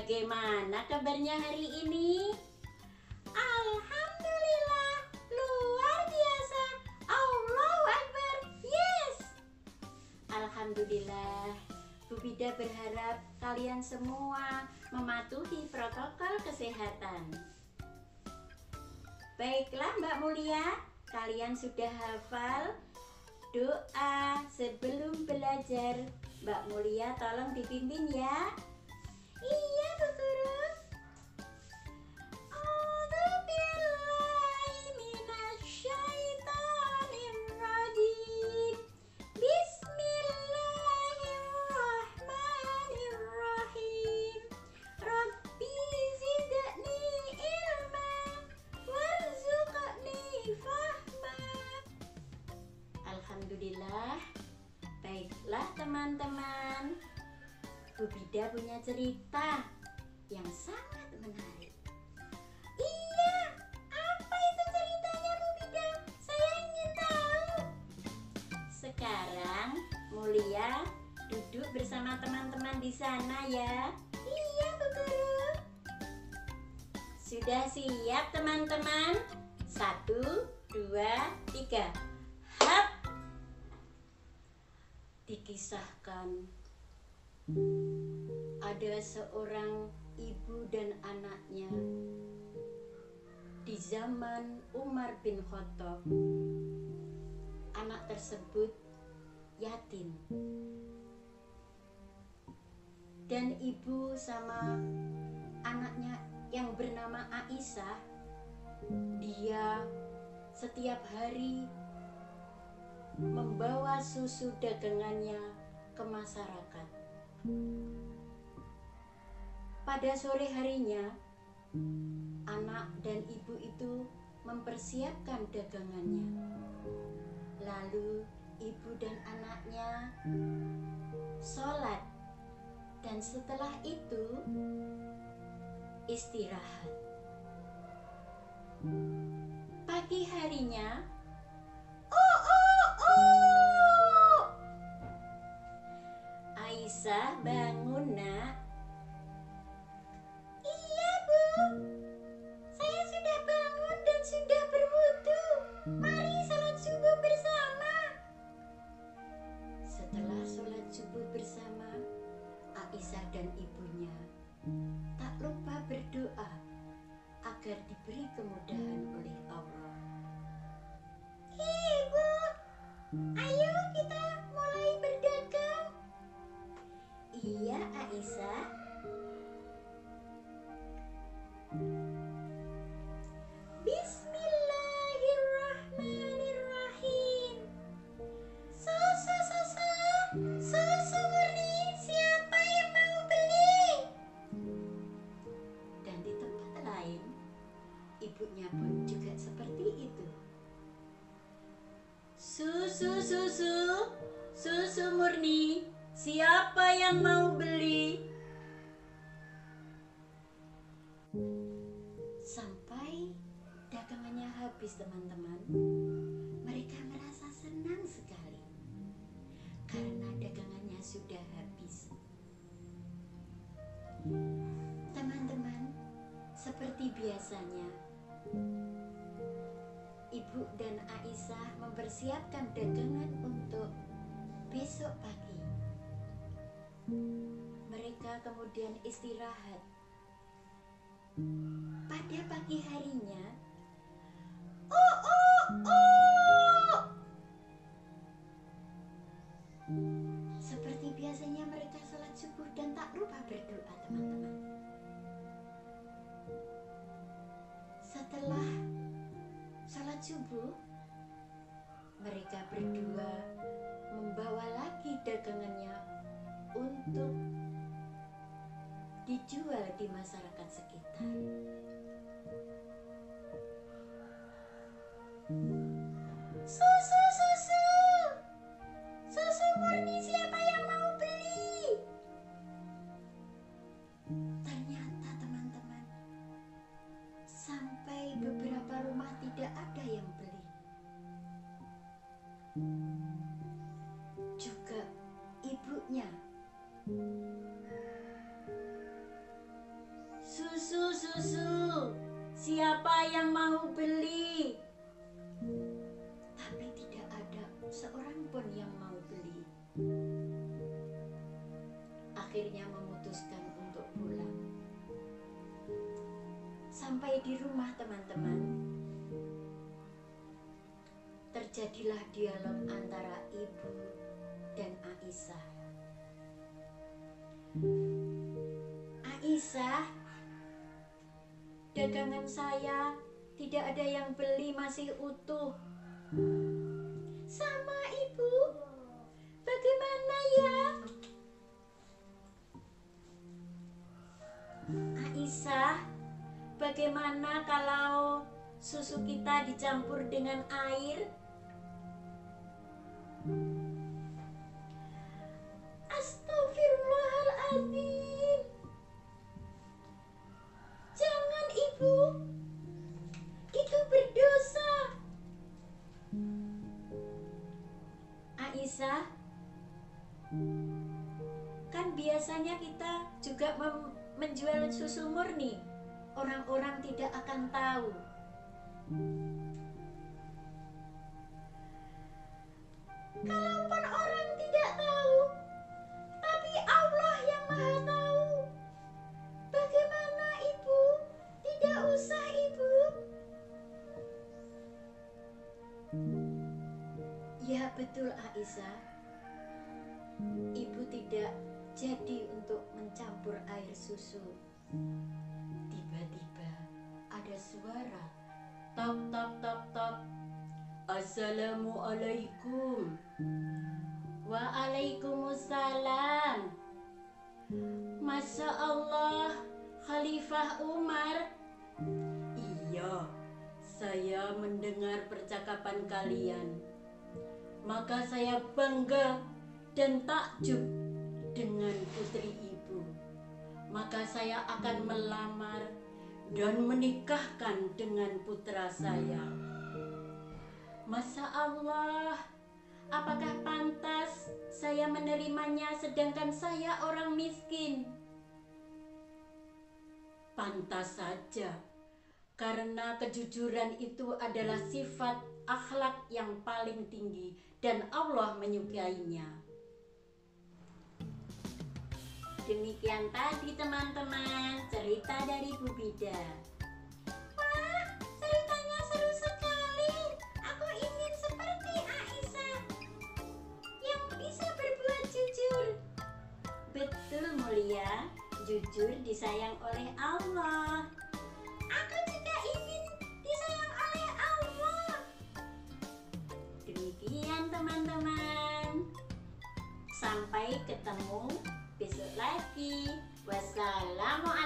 Bagaimana kabarnya hari ini? Alhamdulillah, luar biasa. Allahu Akbar, yes. Alhamdulillah, Bu Bida berharap kalian semua mematuhi protokol kesehatan. Baiklah Mbak Mulia, kalian sudah hafal doa sebelum belajar. Mbak Mulia tolong dipimpin ya. Iya Bu Guru. A'udzubillahiminasyaitonirrajim. Bismillahirrahmanirrahim. Rabbi zidni ilma warzuqni fahma. Alhamdulillah. Baiklah teman-teman, Bu Bida punya cerita yang sangat menarik. Iya, apa itu ceritanya Bu Bida? Saya ingin tahu. Sekarang Mulia duduk bersama teman-teman di sana ya. Iya Bu Guru. Sudah siap teman-teman? 1, 2, 3. Hap! Dikisahkan ada seorang ibu dan anaknya di zaman Umar bin Khattab. Anak tersebut yatim dan ibu sama anaknya yang bernama Aisyah, dia setiap hari membawa susu dagangannya ke masyarakat. Pada sore harinya, anak dan ibu itu mempersiapkan dagangannya. Lalu ibu dan anaknya sholat, dan setelah itu istirahat. Pagi harinya, Aisyah, bangun nak. Iya Bu, saya sudah bangun dan sudah berwudu. Mari salat subuh bersama. Setelah sholat subuh bersama, Aisyah dan ibunya tak lupa berdoa agar diberi kemudahan oleh Allah. Ibu, ayo kita mulai berdagang. Iya Aisyah. Bismillahirrahmanirrahim. Susu murni, siapa yang mau beli? Dan di tempat lain, ibunya pun juga seperti itu. Susu murni, siapa yang mau beli? Sampai dagangannya habis teman-teman. Mereka merasa senang sekali karena dagangannya sudah habis. Teman-teman, seperti biasanya, ibu dan Aisyah mempersiapkan dagangan untuk besok pagi. Mereka kemudian istirahat. Pada pagi harinya, seperti biasanya mereka sholat subuh dan tak lupa berdoa teman-teman. Setelah sholat subuh, mereka berdua membawa lagi dagangannya untuk dijual di masyarakat sekitar. Susu murni, siapa yang mau beli? Ternyata teman-teman, sampai beberapa rumah tidak ada yang beli. Juga ibunya akhirnya memutuskan untuk pulang. Sampai di rumah teman-teman, terjadilah dialog antara ibu dan Aisyah. Aisyah, dagangan saya tidak ada yang beli, masih utuh. Sama ibu, bagaimana ya? Aisyah, bagaimana kalau susu kita dicampur dengan air? Astagfirullahaladzim. Jangan ibu, itu berdosa. Aisyah, kan biasanya kita juga menjual susu murni. Orang-orang tidak akan tahu. Kalaupun orang tidak tahu, tapi Allah yang Maha tahu. Bagaimana ibu? Tidak usah ibu. Ya betul Aisyah. Ibu tidak jadi untuk mencampur air susu. Tiba-tiba ada suara tok tok tok tok. Assalamualaikum. Waalaikumsalam. Masya Allah, Khalifah Umar. Iya, saya mendengar percakapan kalian. Maka saya bangga dan takjub dengan putri ibu. Maka saya akan melamar dan menikahkan dengan putra saya. Masya Allah, apakah pantas saya menerimanya sedangkan saya orang miskin? Pantas saja, karena kejujuran itu adalah sifat akhlak yang paling tinggi dan Allah menyukainya. Demikian tadi teman-teman cerita dari Bu Bida. Wah, ceritanya seru sekali. Aku ingin seperti Aisyah yang bisa berbuat jujur. Betul Mulia, jujur disayang oleh Allah. Aku juga ingin disayang oleh Allah. Demikian teman-teman. Sampai ketemu besok lagi. Wassalamualaikum.